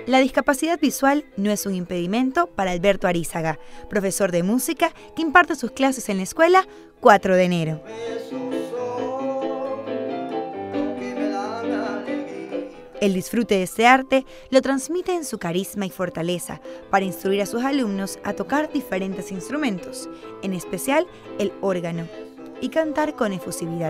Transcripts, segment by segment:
La discapacidad visual no es un impedimento para Alberto Arizaga, profesor de música que imparte sus clases en la escuela 4 de enero. El disfrute de este arte lo transmite en su carisma y fortaleza para instruir a sus alumnos a tocar diferentes instrumentos, en especial el órgano, y cantar con efusividad.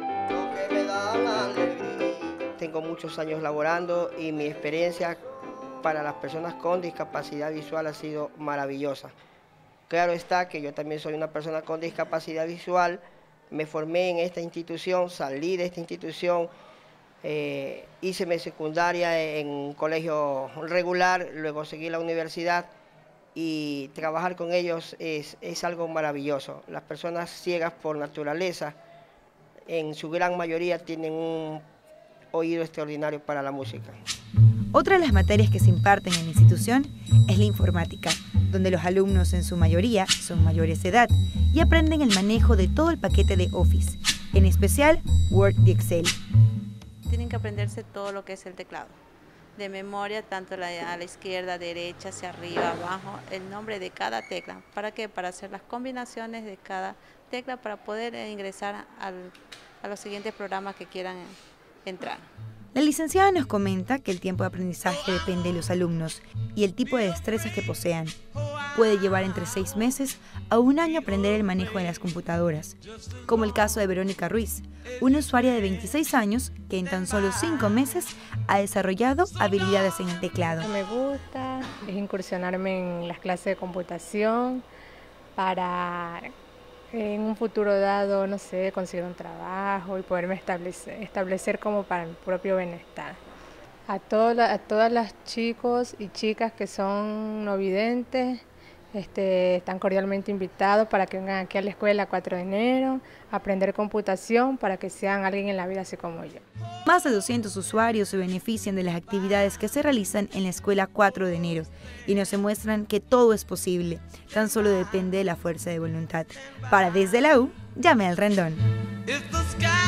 Tengo muchos años laborando y mi experiencia para las personas con discapacidad visual ha sido maravillosa. Claro está que yo también soy una persona con discapacidad visual, me formé en esta institución, salí de esta institución, hice mi secundaria en un colegio regular, luego seguí la universidad y trabajar con ellos es algo maravilloso. Las personas ciegas por naturaleza, en su gran mayoría tienen un oído extraordinario para la música. Otra de las materias que se imparten en la institución es la informática, donde los alumnos en su mayoría son mayores de edad y aprenden el manejo de todo el paquete de Office, en especial Word y Excel. Tienen que aprenderse todo lo que es el teclado, de memoria, tanto a la izquierda, derecha, hacia arriba, abajo, el nombre de cada tecla. ¿Para qué? Para hacer las combinaciones de cada tecla para poder ingresar a los siguientes programas que quieran entrar. La licenciada nos comenta que el tiempo de aprendizaje depende de los alumnos y el tipo de destrezas que posean. Puede llevar entre 6 meses a 1 año aprender el manejo de las computadoras, como el caso de Verónica Ruiz, una usuaria de 26 años que en tan solo 5 meses ha desarrollado habilidades en el teclado. Me gusta es incursionarme en las clases de computación para en un futuro dado, no sé, conseguir un trabajo y poderme establecer como para mi propio bienestar. A todas las chicos y chicas que son no videntes, están cordialmente invitados para que vengan aquí a la escuela 4 de enero, a aprender computación para que sean alguien en la vida así como yo. Más de 200 usuarios se benefician de las actividades que se realizan en la escuela 4 de enero y nos demuestran que todo es posible, tan solo depende de la fuerza de voluntad. Para Desde la U, llame al Rendón.